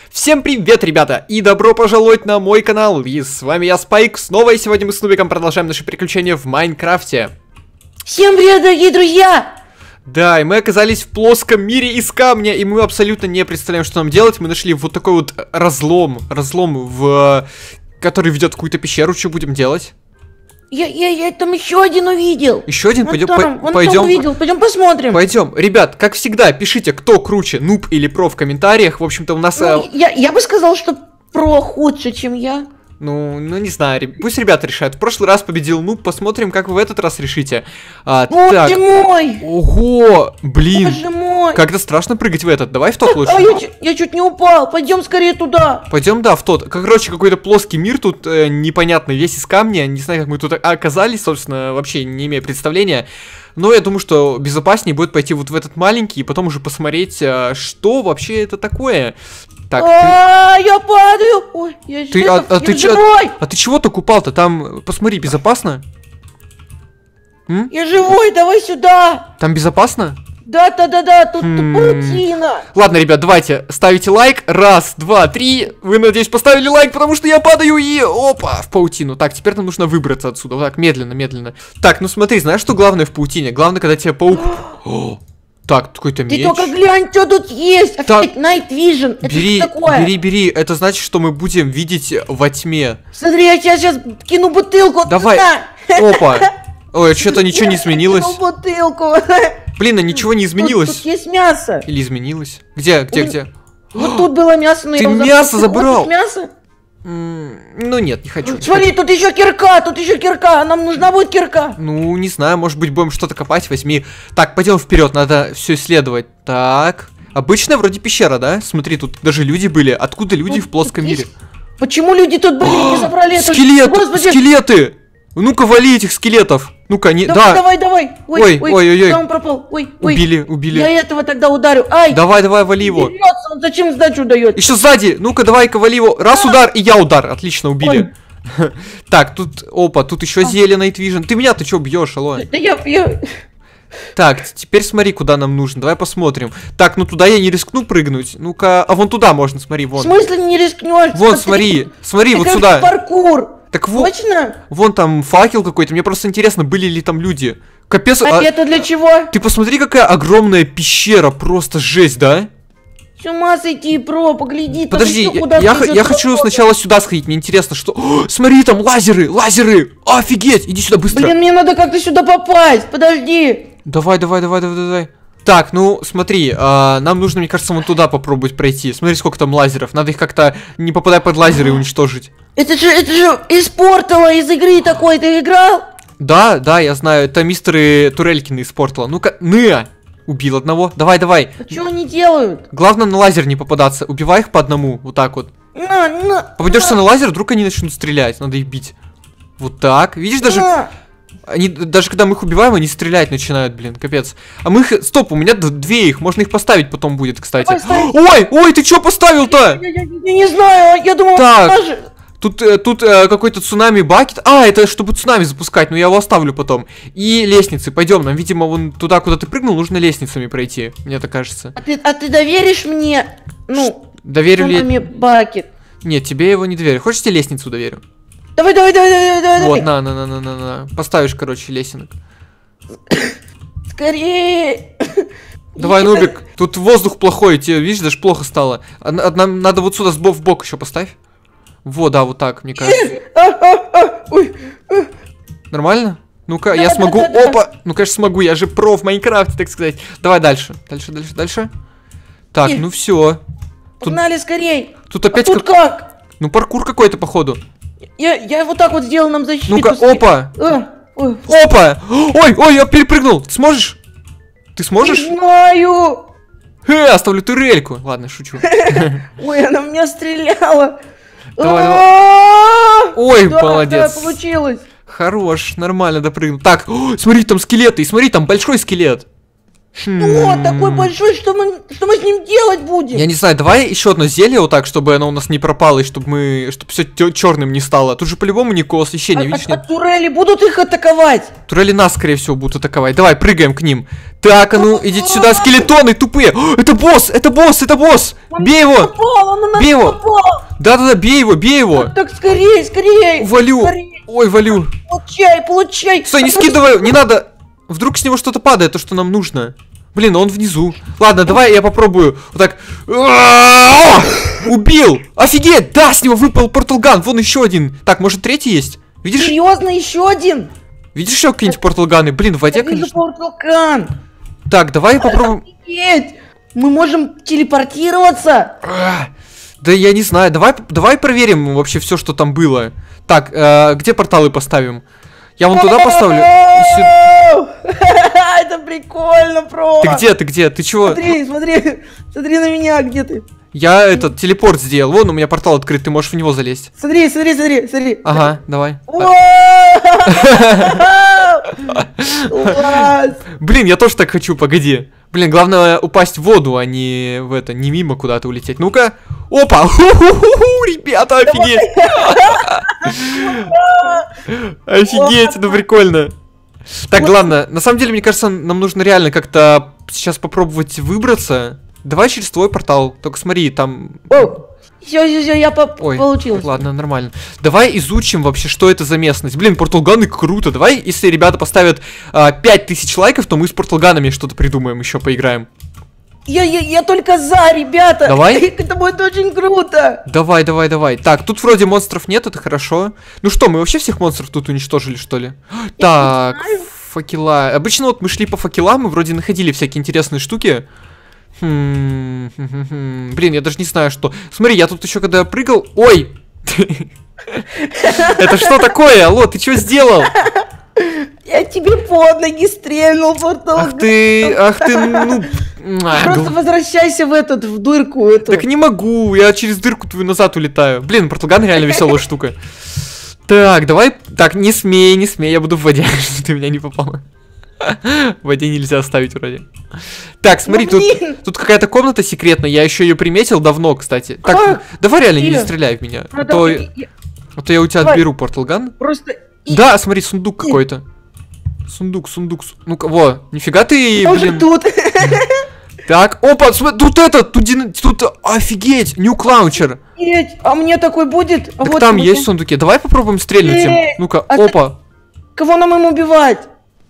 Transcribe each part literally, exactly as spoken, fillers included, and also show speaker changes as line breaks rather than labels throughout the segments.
Всем привет, ребята, и добро пожаловать на мой канал, и с вами я, Спайк, снова, и сегодня мы с Нубиком продолжаем наши приключения в Майнкрафте.
Всем привет, дорогие друзья!
Да, и мы оказались в плоском мире из камня, и мы абсолютно не представляем, что нам делать. Мы нашли вот такой вот разлом, разлом, в... который ведет в какую-то пещеру. Что будем делать?
Я, я, я там еще один увидел.
Еще один?
Вон
Пойдем,
там,
по
вон
пойдем.
там увидел. Пойдем посмотрим.
Пойдем. Ребят, как всегда, пишите, кто круче, нуб или про в комментариях. В общем-то, у нас...
Ну, я, я бы сказал, что про худше, чем я.
Ну, ну не знаю, пусть ребята решают. В прошлый раз победил нуб, посмотрим, как вы в этот раз решите. А,
Боже
так.
мой!
Ого, блин.
Боже мой!
Как-то страшно прыгать в этот. Давай в тот лучше.
А я, я чуть не упал. Пойдем скорее туда.
Пойдем, да, в тот. Короче, какой-то плоский мир тут э, непонятный, весь из камня. Не знаю, как мы тут оказались, собственно, вообще не имея представления. Но я думаю, что безопаснее будет пойти вот в этот маленький и потом уже посмотреть, э, что вообще это такое. Так,
а, ты... я падаю. Ой, я,
ты,
это,
а, а,
я
ты
живой.
А, а ты чего так упал-то? Там, посмотри, безопасно? М?
Я живой, давай сюда.
Там безопасно?
Да-да-да-да, тут
Хм.
паутина.
Ладно, ребят, давайте, ставите лайк. Раз, два, три. Вы, надеюсь, поставили лайк, потому что я падаю и... Опа, в паутину. Так, теперь нам нужно выбраться отсюда. Вот так, медленно, медленно. Так, ну смотри, знаешь, что главное в паутине? Главное, когда тебе паук... О, так, какой-то меч.
Ты только глянь, что тут есть.
Так.
Офигеть, Night Vision. Это
Бери,
что такое?
бери, бери. Это значит, что мы будем видеть во тьме.
Смотри, я сейчас, сейчас кину бутылку.
Давай.
Туда.
Опа. Ой, что-то ничего не изменилось.
Кину бутылку.
Блин, а ничего не изменилось.
Тут, тут есть мясо.
Или изменилось? Где, где,
Ой.
где?
Вот тут было мясо, но
Ты
я его
мясо
забыл. Ты
забрал?
хочешь мясо?
М, Ну нет, не хочу. не
Смотри, тут еще кирка, тут еще кирка. Нам нужна будет кирка.
Ну, не знаю, может быть, будем что-то копать, возьми. Так, пойдем вперед, надо все исследовать. Так. Обычная вроде пещера, да? Смотри, тут даже люди были. Откуда люди
Ну,
в плоском
тут
мире?
есть- Почему люди тут были и не забрали это?
Скелет!
Господи.
Скелеты! Ну-ка, вали этих скелетов! Ну-ка, не.
Давай,
Да!
давай, давай.
Ой, ой, ой, ой.
Куда он пропал? Ой, ой.
Убили, убили.
Я этого тогда ударю. Ай.
Давай, давай, вали его.
Дерется, он зачем сдачу дает?
Еще сзади! Ну-ка, давай-ка, вали его. Раз удар, и я удар. Отлично, убили. Так, тут, опа, тут еще зелень, Night Vision. Ты меня-то что бьешь, алло?
Да я, я...
Так, теперь смотри, куда нам нужно. Давай посмотрим. Так, ну туда я не рискну прыгнуть. Ну-ка, а вон туда можно, смотри,
В
вон.
смысле не рискнешь?
Вон, смотри, смотри,
Это
вот
как
сюда.
паркур.
Так вот,
Точно?
вон там факел какой-то. Мне просто интересно, были ли там люди. Капец,
А,
а-
это для чего?
ты посмотри, какая огромная пещера. Просто жесть, да?
С ума сойти, про, погляди. там
Подожди,
ещё
я,
куда-то
я х-
идёт
я хочу
проход.
сначала сюда сходить. Мне интересно, что... О, смотри, там лазеры, лазеры. Офигеть, иди сюда быстро.
Блин, мне надо как-то сюда попасть. Подожди.
Давай, давай, давай, давай, давай. Так, ну смотри, а, нам нужно, мне кажется, вон туда попробовать пройти. Смотри, сколько там лазеров. Надо их как-то, не попадая под лазеры, уничтожить.
Это же, это же из портала, из игры такой. Ты играл?
Да, да, я знаю. Это мистеры Турелькины из Портала. Ну-ка, ны! Убил одного. Давай, давай.
А что они делают?
Главное на лазер не попадаться. Убивай их по одному. Вот так вот.
На, на.
Попадешься на лазер, вдруг они начнут стрелять. Надо их бить. Вот так. Видишь, даже...
на.
Они, даже когда мы их убиваем, они стрелять начинают, блин, капец. А мы их... Стоп, у меня д- две их, можно их поставить потом будет, кстати.
Давай, ставь.
Ой, ой, ты что поставил-то?
Я, я- я не знаю, я думал,
Так.
даже...
Тут, э, тут э, какой-то цунами бакет. А, это чтобы цунами запускать, но я его оставлю потом. И лестницы, пойдем, нам, видимо, вон туда, куда ты прыгнул, нужно лестницами пройти, мне так кажется.
А ты, а ты доверишь мне, ну,
Доверю ли...
Цунами бакет?
Нет, тебе его не доверю. Хочешь, тебе лестницу доверю?
Давай, давай, давай, давай, давай,
Вот,
давай.
на, на, на, на, на, на. Поставишь, короче, лесенок.
Скорее.
Давай, Нубик, тут воздух плохой, тебе, видишь, даже плохо стало. А, а нам надо вот сюда сбоку в бок еще поставь. Вот, да, вот так, мне кажется.
А, а, а, ой, а.
Нормально? Ну-ка,
Да,
я
да,
смогу.
да, да.
Опа! Ну, конечно, смогу, я же про в Майнкрафте, так сказать. Давай дальше. Дальше, дальше, дальше. Так,
Ih.
ну все. Тут,
Погнали скорей.
тут
А
опять
тут
как...
как?
Ну, паркур какой-то, походу.
Я, я вот так вот сделал нам защиту.
Ну-ка,
Смотри.
опа!
А, ой,
Опа! Ой, ой, я перепрыгнул. Ты сможешь? Ты сможешь?
не знаю.
Э, оставлю турельку. Ладно, шучу.
Ой, она в меня стреляла.
Давай,
А-а-а!
Ой,
Да,
молодец.
да, получилось.
Хорош, нормально допрыгнул. Так, о, смотри, там скелеты. И смотри, там большой скелет.
Что? Такой большой, что мы, что мы с ним делать будем?
Я не знаю, давай еще одно зелье вот так, чтобы оно у нас не пропало, и чтобы мы, чтобы все черным не стало. Тут же по-любому никакого освещения,
а,
видишь?
а,
Нет?
а турели будут их атаковать?
Турели нас, скорее всего, будут атаковать. Давай, прыгаем к ним. Так, а ну, идите сюда, скелетоны тупые. О, это босс, это босс, это босс.
Он
Бей его.
Напал, он на нас
Бей его.
напал.
Да-да-да, бей его, бей его.
Так, так, скорее, скорее.
Валю.
Скорее.
Ой, валю.
Получай, получай.
Стой, не
А,
скидывай, не надо. Вдруг с него что-то падает, то, что нам нужно. Блин, он внизу. Ладно, давай я попробую. Вот так. Убил! Офигеть! Да, с него выпал порталган. Вон еще один. Так, может, третий есть? Видишь?
Серьезно, еще один?
Видишь еще какие-нибудь порталганы? Блин, в воде,
Я вижу
конечно.
порталган.
Так, давай попробуем.
Офигеть! Мы можем телепортироваться.
А, Да я не знаю. Давай, давай проверим вообще все, что там было. Так, э, где порталы поставим? Я вон туда поставлю. И сюда.
Это прикольно, про.
Ты где? Ты где? Ты чего?
Смотри, смотри, смотри на меня, где ты?
Я этот телепорт сделал. Вон у меня портал открыт, ты можешь в него залезть.
Смотри, смотри, смотри, смотри.
Ага, давай.
Класс.
Блин, я тоже так хочу, погоди. Блин, главное упасть в воду, а не в это, не мимо куда-то улететь. Ну-ка. Опа! Ху-ху-ху-ху, ребята, офигеть! Офигеть, это прикольно. Так, ладно, на самом деле, мне кажется, нам нужно реально как-то сейчас попробовать выбраться. Давай через твой портал, только смотри, там...
Все, все, все, я по
Ой,
получилось.
Ладно, нормально. Давай изучим вообще, что это за местность. Блин, порталганы круто. Давай, если ребята поставят а, пять тысяч лайков, то мы с порталганами что-то придумаем, еще поиграем.
Я, я, я только за, ребята.
Давай.
Это будет очень круто.
Давай, давай, давай. Так, тут вроде монстров нет, это хорошо. Ну что, мы вообще всех монстров тут уничтожили, что ли? Так, факела. Обычно вот мы шли по факелам, мы вроде находили всякие интересные штуки. Хм, хм, хм, хм. Блин, я даже не знаю, что. Смотри, я тут еще когда прыгал. Ой! Это что такое? Алло, ты что сделал?
Я тебе под ноги стрельнул, порталган.
Ах ты, ах ты, ну...
Просто возвращайся в этот, в дырку эту.
Так не могу, я через дырку твою назад улетаю. Блин, порталган реально веселая штука. Так, давай... Так, не смей, не смей, я буду в воде, чтобы ты меня не попала. В воде нельзя оставить вроде. Так, смотри,
ну,
тут, тут какая-то комната секретная, я еще ее приметил давно, кстати. Так,
а,
давай реально не
где?
стреляй в меня,
Ну,
а, то,
давай, я-
а то я у тебя
давай.
отберу порталган.
Просто... и-
Да, смотри, сундук какой-то. Сундук, сундук, су- ну-ка, во, нифига ты,
Я уже
блин.
тут.
Так, опа, смотри, тут это, тут, дин- тут, офигеть, нюк лаунчер.
Офигеть, а мне такой будет? А
Так
вот,
там
вот
есть
он.
в сундуке, давай попробуем стрельнуть им.
Эй,
Ну-ка,
а ты-
опа.
Кого нам им убивать?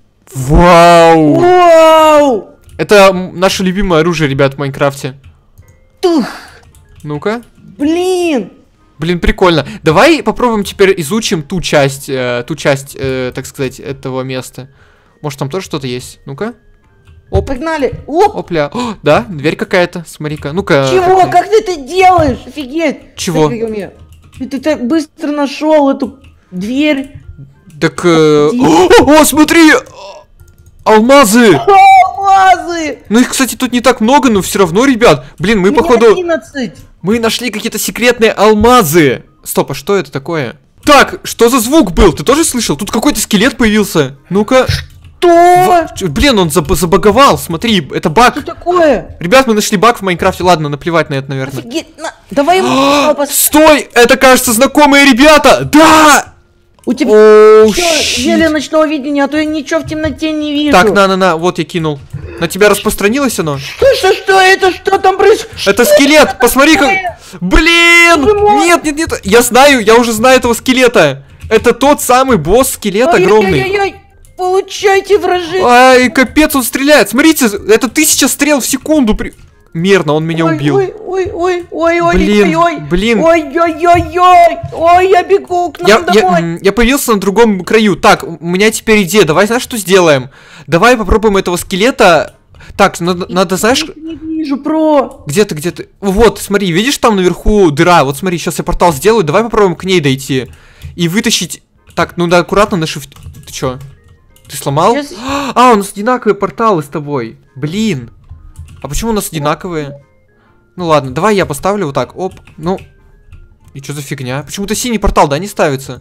Вау!
Вау!
Это м, наше любимое оружие, ребят, в Майнкрафте.
Тух,
Ну-ка.
блин.
Блин, прикольно. Давай попробуем теперь изучим ту часть, э, ту часть, э, так сказать, этого места. Может, там тоже что-то есть? Ну-ка. Оп,
Погнали. Оп.
опля. О, да, дверь какая-то. Смотри-ка. Ну-ка.
Чего?
как ты-
Как ты это делаешь? Офигеть.
Чего?
Смотри, как у меня. Ты, ты так быстро нашел эту дверь.
Так, э, о, о, смотри! Алмазы!
Алмазы!
Ну их, кстати, тут не так много, но все равно, ребят. Блин, мы,
У меня
походу,
одиннадцать.
мы нашли какие-то секретные алмазы. Стоп, а что это такое? Так, что за звук был? Ты тоже слышал? Тут какой-то скелет появился. Ну-ка.
Что?
В- Чё, Блин, он заб- забаговал, смотри, это баг.
Что такое?
Ребят, мы нашли баг в Майнкрафте. Ладно, наплевать на это, наверное.
Офигеть. На, давай ему
А,
пос-
Стой! Это, кажется, знакомые ребята! Да!
У тебя
Оу,
чё,
щит.
зелье ночного видения, а то я ничего в темноте не вижу.
Так, на-на-на, вот я кинул. На тебя распространилось оно?
Что, что, что это? Что там происходит?
Это скелет! Посмотри, как... Блин!
Боже мой!
Нет, нет, нет! Я знаю, я уже знаю этого скелета! Это тот самый босс-скелет огромный.
Ой-ой-ой-ой. Получайте, вражи.
Ай, капец, он стреляет! Смотрите, это тысяча стрел в секунду! При... Мерно, он меня
Ой,
убил.
Ой, ой, ой, ой, ой,
Блин,
ой, ой,
блин.
ой, ой, ой, ой, ой, я бегу к нам
Я, я,
домой.
м, я появился на другом краю. Так, у меня теперь идея. Давай, знаешь, что сделаем? Давай попробуем этого скелета. Так, надо, надо, знаешь...
Я не вижу, про.
Где ты, где ты? Вот, смотри, видишь там наверху дыра? Вот смотри, сейчас я портал сделаю. Давай попробуем к ней дойти. И вытащить... Так, ну да, аккуратно на шифт... Ты чё? Ты сломал?
Сейчас-
А, у нас одинаковые порталы с тобой. Блин. А почему у нас одинаковые? Ну ладно, давай я поставлю вот так. Оп, ну... И что за фигня? Почему-то синий портал, да, не ставится?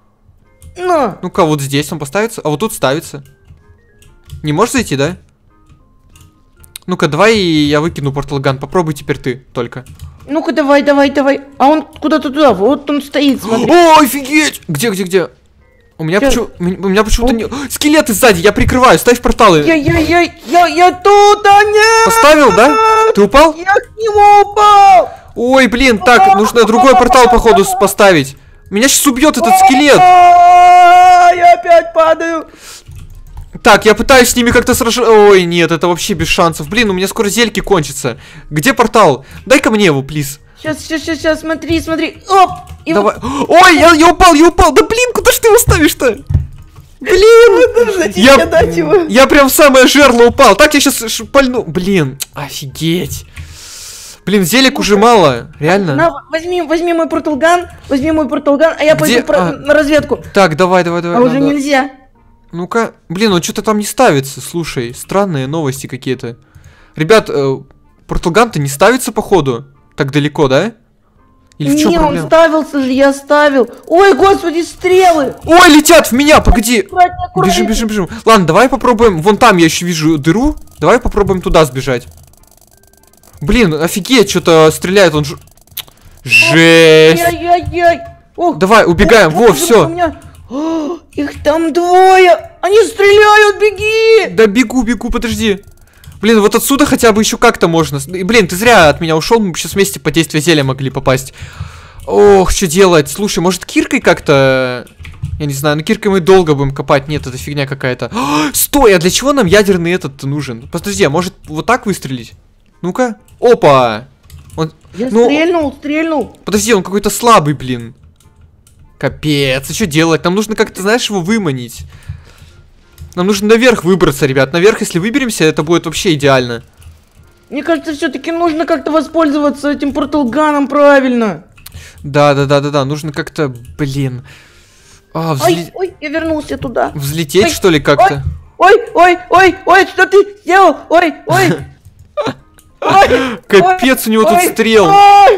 На.
Ну-ка, вот здесь он поставится, а вот тут ставится. Не можешь зайти, да? Ну-ка, давай я выкину порталган. Попробуй теперь ты только.
Ну-ка, давай, давай, давай. А он куда-то туда, вот он стоит, смотри.
О, офигеть! Где, где, где? У меня, почему, у меня почему-то не... Скелеты сзади, я прикрываю, ставь порталы.
Я, я, я, я, я тут, а нет!
Поставил, да? Ты упал?
Я к нему упал!
Ой, блин, так, нужно другой портал, походу, поставить. Меня сейчас убьет этот скелет.
Я опять падаю.
Так, я пытаюсь с ними как-то сражаться. Ой, нет, это вообще без шансов. Блин, у меня скоро зельки кончатся. Где портал? Дай-ка мне его, плиз.
Сейчас, сейчас, сейчас, сейчас, смотри, смотри. Оп! И
Давай. Вот... Ой, я, я упал, я упал. Да блин, куда ж ты его ставишь-то? Блин! Я, я прям в самое жерло упал. Так, я сейчас шпальну. Блин, офигеть. Блин, зелек ну, уже мало, реально.
На, возьми, возьми мой порталган, возьми мой порталган, а я
Где?
пойду про... а. на разведку.
Так, давай, давай, давай.
А
надо...
уже нельзя.
Ну-ка, блин, он что-то там не ставится, слушай, странные новости какие-то. Ребят, э, порталган-то не ставится, походу, так далеко, да? Или в чем
не,
проблема?
Он ставился же, я ставил. Ой, господи, стрелы!
Ой, летят в меня, погоди!
Аккуратнее, аккуратнее.
Бежим, бежим, бежим. Ладно, давай попробуем, вон там я еще вижу дыру, давай попробуем туда сбежать. Блин, офигеть, что-то стреляет он. Ж... Жесть!
Ай-яй-яй!
Давай, убегаем, во, все.
Меня... О, их там двое! Они стреляют, беги!
Да бегу, бегу, подожди. Блин, вот отсюда хотя бы еще как-то можно. Блин, ты зря от меня ушел, мы бы сейчас вместе по действию зелья могли попасть. Ох, что делать? Слушай, может киркой как-то... Я не знаю, ну киркой мы долго будем копать. Нет, это фигня какая-то. Стой, а для чего нам ядерный этот нужен? Подожди, а может вот так выстрелить? Ну-ка. Опа! Он...
Я
ну...
стрельнул, стрельнул.
Подожди, он какой-то слабый, блин. Капец, а что делать? Нам нужно как-то, знаешь, его выманить. Нам нужно наверх выбраться, ребят. Наверх, если выберемся, это будет вообще идеально.
Мне кажется, все-таки нужно как-то воспользоваться этим порталганом правильно.
Да, да, да, да, да. Нужно как-то, блин. А, взле...
Ой, ой, я вернулся туда.
Взлететь,
ой,
что ли, как-то?
Ой, ой, ой, ой, что ты сделал? Ой, ой.
Капец, у него тут стрел.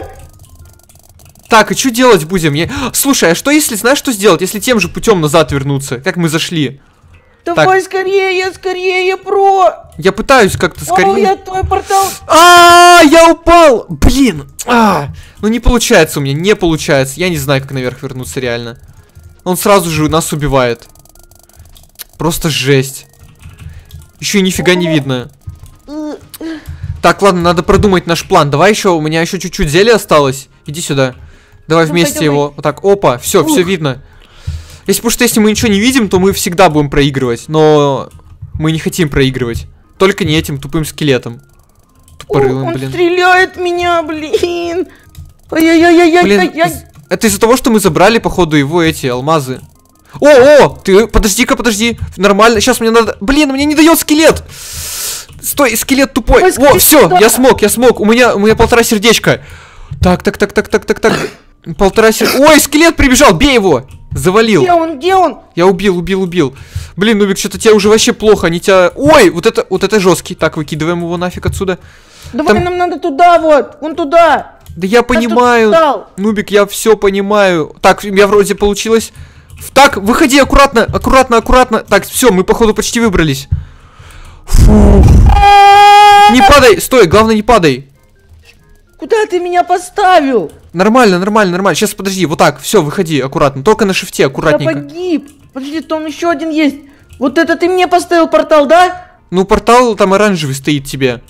Так, и что делать будем? Я... Слушай, а что если, знаешь, что сделать? Если тем же путем назад вернуться, как мы зашли?
Давай скорее, скорее, про!
Я пытаюсь как-то скорее.
О, я твой портал.
А, я упал! Блин! А, ну не получается у меня, не получается. Я не знаю, как наверх вернуться реально. Он сразу же нас убивает. Просто жесть. Еще и нифига не видно. Так, ладно, надо продумать наш план. Давай еще, у меня еще чуть-чуть зелья осталось. Иди сюда. Давай ну, вместе пойдем. Его. Вот так, опа, все, все видно. Если, потому что если мы ничего не видим, то мы всегда будем проигрывать. Но мы не хотим проигрывать. Только не этим тупым скелетом. Тупорылым,
он
блин.
Стреляет меня, блин. Ай-яй-яй-яй-яй.
Это из-за того, что мы забрали, походу, его эти алмазы. О, о, ты, подожди-ка, подожди. Нормально, сейчас мне надо... Блин, мне не дает скелет. Стой, скелет тупой. Ой, о, все, да. я смог, я смог. У меня, у меня полтора сердечка. Так, так, так, так, так, так, так. Полтора сердечка. Ой, скелет прибежал, бей его. Завалил.
Где он, где он?
Я убил, убил, убил. Блин, Нубик, что-то тебе уже вообще плохо. Они тебя... Ой, вот это, вот это жесткий. Так, выкидываем его нафиг отсюда.
Давай, Там... нам надо туда вот, вон туда.
Да я понимаю. Нубик, я все понимаю. Так, я вроде получилось. Так, выходи аккуратно, аккуратно, аккуратно. Так, все, мы походу почти выбрались. Фу. Не падай, стой, главное не падай.
Куда ты меня поставил?
Нормально, нормально, нормально. Сейчас подожди, вот так, все, выходи аккуратно. Только на шифте, аккуратненько.
Я погиб. Подожди, там еще один есть. Вот это ты мне поставил портал, да?
Ну, портал там оранжевый стоит тебе.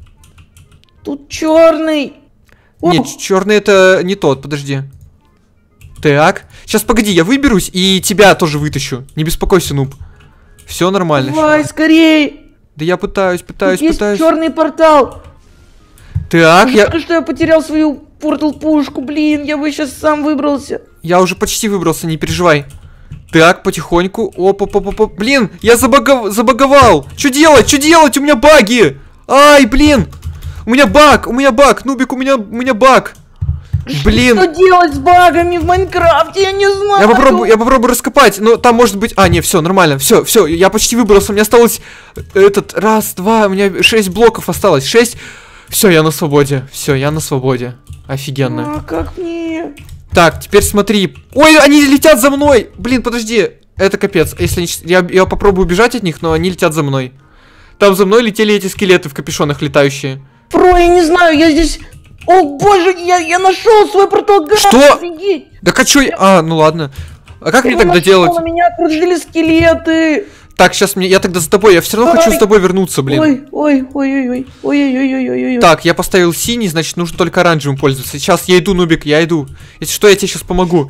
Тут черный.
Нет, черный это не тот, подожди. Так, сейчас погоди, я выберусь и тебя тоже вытащу. Не беспокойся, Нуб. Все нормально.
Давай,
всё.
скорей.
Да я пытаюсь, пытаюсь,
Тут
пытаюсь.
Есть черный портал.
Так, я...
Жалко, что я потерял свою портал-пушку, блин, я бы сейчас сам выбрался.
Я уже почти выбрался, не переживай. Так, потихоньку. Опа-па-па-па. Блин, я забагов... забаговал. Что делать? Что делать? У меня баги. Ай, блин. У меня баг, у меня баг. Нубик, у меня, у меня баг. Блин.
Что делать с багами в Майнкрафте? Я не знаю.
Я попробую, я попробую раскопать, но там может быть... А, не, все, нормально, все, все, я почти выбрался. У меня осталось этот, раз, два, у меня шесть блоков осталось, шесть. Все, я на свободе, все, я на свободе. Офигенно.
А, как мне?
Так, теперь смотри. Ой, они летят за мной. Блин, подожди, это капец. Если они... я, я попробую убежать от них, но они летят за мной. Там за мной летели эти скелеты в капюшонах летающие.
Про, я не знаю, я здесь... О боже, я, я нашел свой порталган!
Что?
Офигеть!
Да а чё я... А, ну ладно. А как
Я
мне тогда
нашел,
делать?
На меня окружили скелеты!
Так, сейчас мне... Я тогда за тобой. Я все равно
Ой.
хочу с тобой вернуться, блин.
Ой, ой, ой, ой, ой, ой, ой, ой, ой, ой.
Так, я поставил синий, значит, нужно только оранжевым пользоваться. Сейчас я иду, Нубик, я иду. Если что, я тебе сейчас помогу.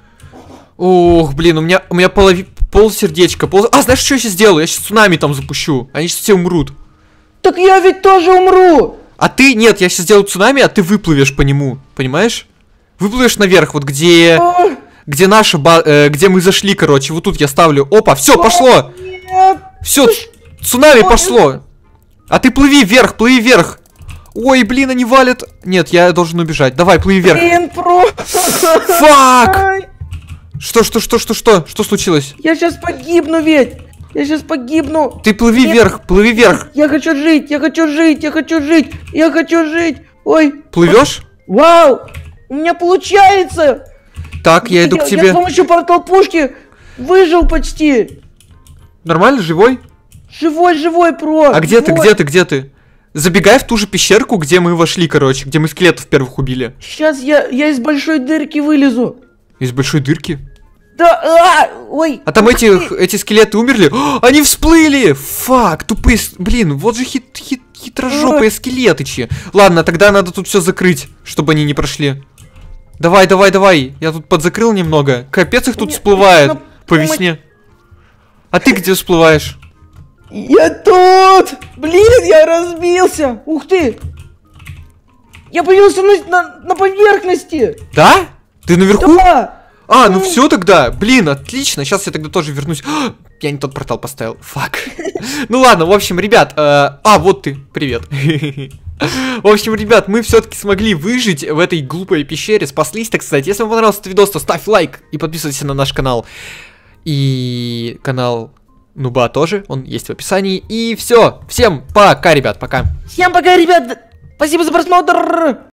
Ох, блин, у меня, у меня полови... пол сердечка. Пол... А, знаешь, что я сейчас сделаю? Я сейчас цунами там запущу. Они сейчас все умрут.
Так я ведь тоже умру!
А ты, нет, я сейчас сделаю цунами, а ты выплывешь по нему. Понимаешь? Выплывешь наверх, вот где...
А,
Где наша ба... э, где мы зашли, короче. Вот тут я ставлю. Опа, все, пошло!
Нет!
Все, цунами пошло! А ты плыви вверх, плыви вверх! Ой, блин, они валят. Нет, я должен убежать. Давай, плыви вверх.
Блин, про...
Фак!
Ай,
Что, что, что, что, что? Что случилось?
я сейчас погибну ведь! Я сейчас погибну!
Ты плыви
Нет.
вверх, плыви вверх.
Я хочу жить, я хочу жить, я хочу жить, я хочу жить! Ой!
Плывешь?
Вау! У меня получается!
Так, я иду к
Я с
тебе.
помощью портал пушки выжил почти!
Нормально, живой?
Живой, живой, про!
А где ты,
Вот.
где ты, где ты? Забегай в ту же пещерку, где мы вошли, короче, где мы скелетов первых убили.
Сейчас я, я из большой дырки вылезу.
Из большой дырки.
Да, а, ой.
А там
ух
эти,
ты.
эти скелеты умерли? О, они всплыли! Фак, тупые, с- блин, вот же хит, хит, хитрожопые скелетычи. Ладно, тогда надо тут все закрыть, чтобы они не прошли. Давай, давай, давай. Я тут подзакрыл немного. Капец их тут
Мне-
всплывает
нужно
по
помочь.
весне. А ты где всплываешь?
Я тут! Блин, я разбился! Ух ты! Я появился на, на, на поверхности!
Да? Ты наверху?
Да!
А, ну все тогда. Блин, отлично. Сейчас я тогда тоже вернусь. А, я не тот портал поставил. Фак. Ну ладно, в общем, ребят. э, А, вот ты. Привет. В общем, ребят, мы все-таки смогли выжить в этой глупой пещере. Спаслись, так сказать. Если вам понравился этот видос, то ставь лайк и подписывайся на наш канал. И канал Нуба тоже. Он есть в описании. И все. Всем пока, ребят. Пока.
Всем пока, ребят! Спасибо за просмотр!